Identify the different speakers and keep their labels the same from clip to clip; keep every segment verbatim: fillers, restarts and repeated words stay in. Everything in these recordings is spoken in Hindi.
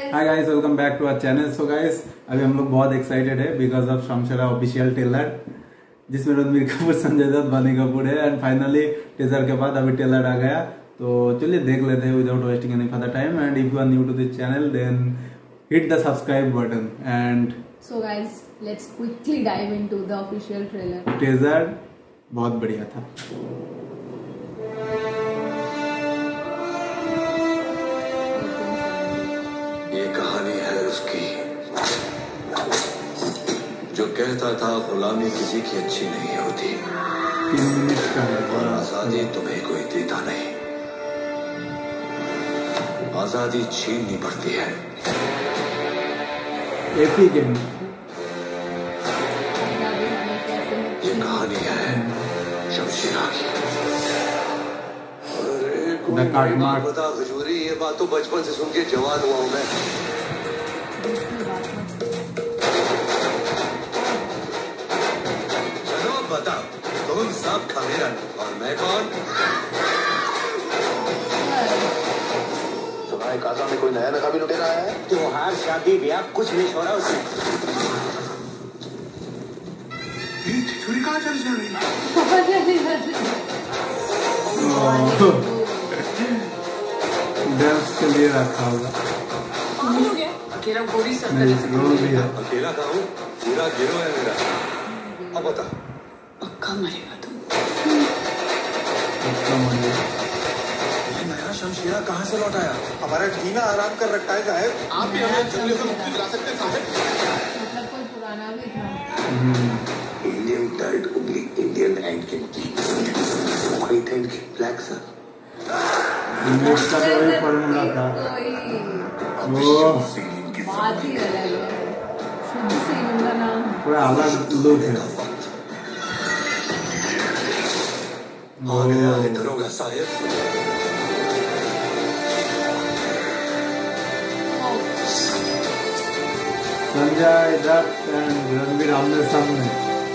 Speaker 1: Hi guys, welcome back to our channel. So guys, अभी हम लोग बहुत एक्साइटेड है because of Shamshera official trailer, जिसमें रणबीर कपूर, संजय दत्त, बनी कपूर है। एंड फाइनली टीजर के बाद अभी ट्रेलर आ गया, तो चलिए देख लेते हैं without wasting any further time. And if you are new to this channel then hit the subscribe button. And
Speaker 2: so guys, let's quickly dive into the official trailer.
Speaker 1: Teaser बहुत बढ़िया था।
Speaker 3: ये कहानी है उसकी, जो कहता था गुलामी किसी की अच्छी नहीं होती और आजादी तुम्हें कोई देता नहीं, आजादी छीननी पड़ती है।
Speaker 1: Epic game.
Speaker 3: ये कहानी है शमशेरा की। अरे कोई बात बता हुजूरी, ये बात तो बचपन से सुन के जवान हुआ हूं मैं। चलो बताओ, तुम सब खमेरन और मैं कौन? तुम्हारे काजा में कोई नया नकाबी लुटेरा आया है?
Speaker 4: त्योहार, शादी, ब्याह कुछ नहीं छोड़ा उसने।
Speaker 3: छुरी कहाँ चली जा रही?
Speaker 1: डांस के लिए रखा होगा।
Speaker 2: अकेला गोरी
Speaker 3: अकेला था हूँ, पूरा गिरोह है मेरा। अब बता,
Speaker 2: पक्का मरेगा तुम।
Speaker 3: नया शमशेरा कहाँ से लौट आया?
Speaker 5: हमारा जीना आराम कर रखा है साहब।
Speaker 3: आप भी हमें जंगल से मुक्ति दिला सकते हैं साहब।
Speaker 2: मतलब कोई पुराना भी था।
Speaker 3: Indian died only Indian and can keep white and keep black sir.
Speaker 1: English का तो वही फॉर्मूला था। वो
Speaker 2: बात ही अलग है। शुद्ध से उनका नाम
Speaker 1: पूरा अलग लुक है।
Speaker 3: आ गया है दरोगा साहब।
Speaker 1: संजय दत्त एंड रणबीर आमने सामने।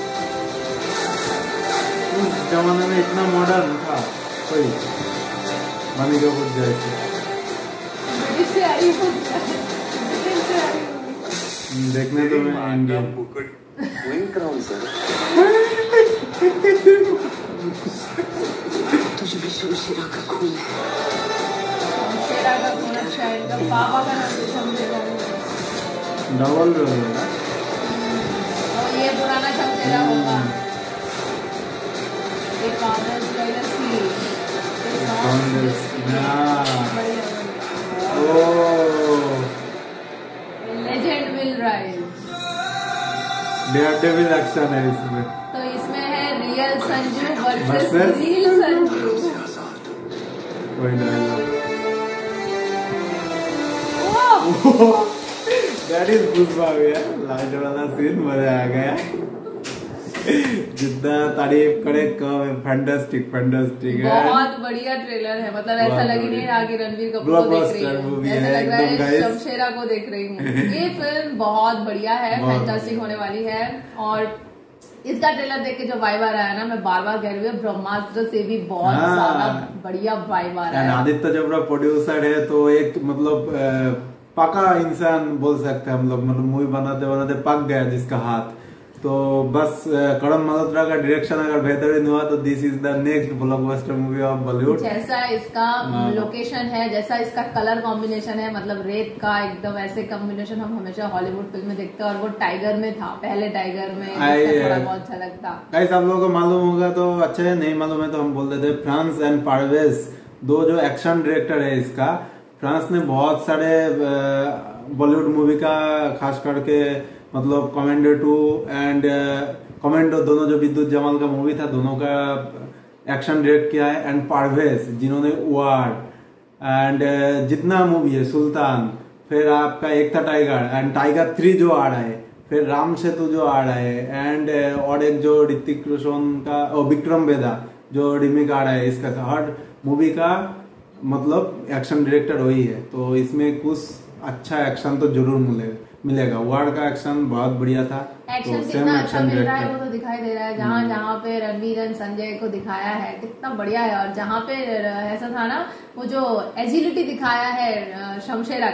Speaker 1: उस जमाने में इतना मॉडर्न था कोई बनी कपूर जैसे।
Speaker 2: इससे आई हूँ, इससे आई हूँ।
Speaker 1: देखने तो मैं इंडियन
Speaker 3: विंग क्राउन सर।
Speaker 2: तुझे भी शमशेरा का खून है। शमशेरा का खून अच्छा है। इनका पापा का नाम भी शमशेरा है।
Speaker 1: डबल रोल होगा
Speaker 2: और ये पुराना शमशेरा होगा। एक कांग्रेस लेगेसी।
Speaker 1: कांग्रेस ना।
Speaker 2: Legend will rise.
Speaker 1: Daredevil action है इसमें।
Speaker 2: तो इसमें है real Sanju versus
Speaker 1: Versus?
Speaker 2: Reel Sanju.
Speaker 1: वही dialogue.
Speaker 2: Oh!
Speaker 1: That is goosebumps, light वाला सीन मजा आ गया। जितना तारीफ करे कम है। फैंटास्टिक फैंटास्टिक है।
Speaker 2: बहुत बढ़िया ट्रेलर है। मतलब ऐसा लग ही नहीं रहा कि रणबीर कपूर को देख रही हूँ, ऐसा
Speaker 1: है,
Speaker 2: लग रहा है
Speaker 1: guys।
Speaker 2: शमशेरा को देख रही हूँ। ये फिल्म बहुत बढ़िया है, फैंटास्टिक होने वाली है। और इसका ट्रेलर देख के जो वाइब आ रहा है ना, मैं बार बार कह रही हूँ, ब्रह्मास्त्र से भी बहुत
Speaker 1: हाँ।
Speaker 2: ज्यादा बढ़िया वाइब आ रहा है।
Speaker 1: आदित्य चोपड़ा प्रोड्यूसर है, तो एक मतलब पका इंसान बोल सकते हैं हम लोग। मतलब मूवी बनाते बनाते पक गया जिसका हाथ। तो बस करण मल्होत्रा का डायरेक्शन अगर बेहतरीन हुआ तो this is the next blockbuster movie of Bollywood.
Speaker 2: जैसा इसका लोकेशन है, जैसा इसका कलर कॉम्बिनेशन है, मतलब रेत का एकदम ऐसे कॉम्बिनेशन हम हमेशा हॉलीवुड फिल्म में देखते हैं। और वो टाइगर में था, पहले टाइगर में थोड़ा बहुत झलक था।
Speaker 1: गाइस, आप लोगों को मालूम होगा तो अच्छा है, नहीं मालूम है तो हम बोल देते हैं। फ्रांस एंड पारवेज, दो जो एक्शन डायरेक्टर है इसका। फ्रांस ने बहुत सारे बॉलीवुड मूवी का, खास करके मतलब कमांडो टू एंड कमांडो, दोनों जो विद्युत जमाल का मूवी था, दोनों का एक्शन डायरेक्ट किया है। एंड पारवेज जिन्होंने वार एंड जितना मूवी है, सुल्तान, फिर आपका एक था टाइगर एंड टाइगर थ्री जो आ रहा है, फिर राम सेतु जो आ रहा है, एंड और एक जो ऋतिक रोशन का और विक्रम वेदा जो रिमेक आ रहा है, इसका हर मूवी का मतलब एक्शन डायरेक्टर वही है। तो इसमें कुछ अच्छा एक्शन तो जरूर मिलेगा मिलेगा वार का एक्शन बहुत बढ़िया था।
Speaker 2: एक्शन
Speaker 1: तो
Speaker 2: कितना अच्छा मिल रहा है वो तो दिखाई दे रहा है। जहाँ जहाँ पे रणवीर एंड संजय को दिखाया है कितना बढ़िया है। और जहाँ पे ऐसा था ना, वो जो एजिलिटी दिखाया है शमशेरा का,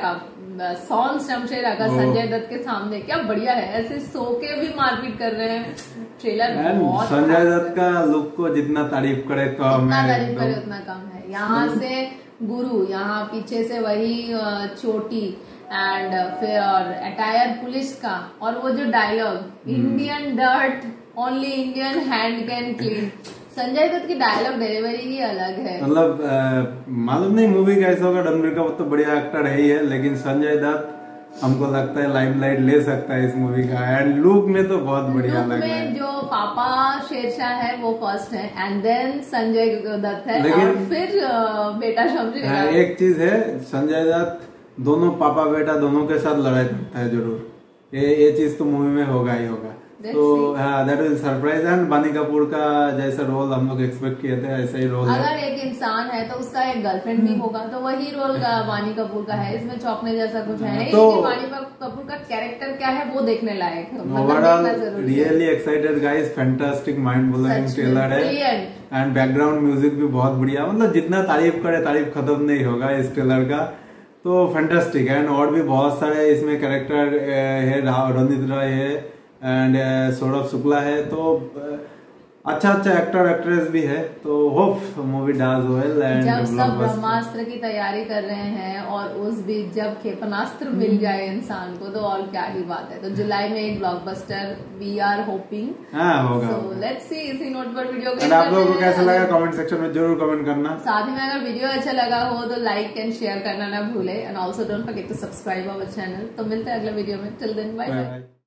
Speaker 2: सॉन शमशेरा का संजय दत्त के सामने, क्या बढ़िया है, ऐसे सो के भी मारपीट कर रहे हैं। ट्रेलर बहुत
Speaker 1: संजय दत्त का लुक को जितना तारीफ करे कम है,
Speaker 2: तारीफ करे उतना कम है। यहाँ से गुरु, यहाँ पीछे से वही चोटी एंड फिर और अटायर पुलिस का, और वो जो dialogue Indian dirt only Indian hand can clean, Sanjay Dutt की डायलॉग डिलीवरी ही अलग है।
Speaker 1: मतलब मालूम नहीं मूवी कैसा होगा, रणबीर कपूर तो बढ़िया एक्टर है ही है, लेकिन संजय दत्त हमको लगता है लाइमलाइट ले सकता है इस मूवी का। एंड लुक में तो बहुत बढ़िया लग रहा है।
Speaker 2: जो पापा शेरशाह है वो फर्स्ट है, एंड देन संजय दत्त है, लेकिन और फिर बेटा शमशेर।
Speaker 1: एक चीज है, संजय दत्त दोनों पापा बेटा दोनों के साथ लड़ाई करता है जरूर, ये ये चीज तो मूवी में होगा ही होगा। तो हाँ, दैट इज सरप्राइज। एंड बानी कपूर का जैसा रोल हम लोग एक्सपेक्ट किए थे ऐसा ही रोल है।
Speaker 2: अगर एक इंसान है तो उसका एक गर्लफ्रेंड भी होगा, तो वही रोल बानी कपूर का है। इसमें चौंकने जैसा कुछ है नहीं, तो बानी कपूर का कैरेक्टर क्या है वो देखने लायक है।
Speaker 1: Overall really excited guys, fantastic mind blowing trailer है एंड बैकग्राउंड म्यूजिक भी बहुत बढ़िया। मतलब जितना तारीफ करे तारीफ खत्म नहीं होगा इस ट्रेलर का, तो फैंटास्टिक है। एंड और भी बहुत सारे इसमें कैरेक्टर है, रणजीत राय है एंड सौरभ शुक्ला है, तो अच्छा अच्छा एक्टर एक्ट्रेस भी है। तो hope movie does well. And
Speaker 2: जब सब ब्रह्मास्त्र की तैयारी कर रहे हैं और उस बीच जब क्षेपणास्त्र मिल जाए इंसान को, तो और क्या ही बात है। तो जुलाई में एक ब्लॉकबस्टर वी आर होपिंग
Speaker 1: होगा।
Speaker 2: So let's see. इसी नोट पर वीडियो
Speaker 1: को आप लोगों को कैसा लगा कमेंट सेक्शन में जरूर कमेंट करना।
Speaker 2: साथ ही में अगर वीडियो अच्छा लगा हो तो लाइक एंड शेयर करना ना भूले, and also don't forget to subscribe our channel. तो मिलते हैं अगले वीडियो में, टिल देन बाय बाय।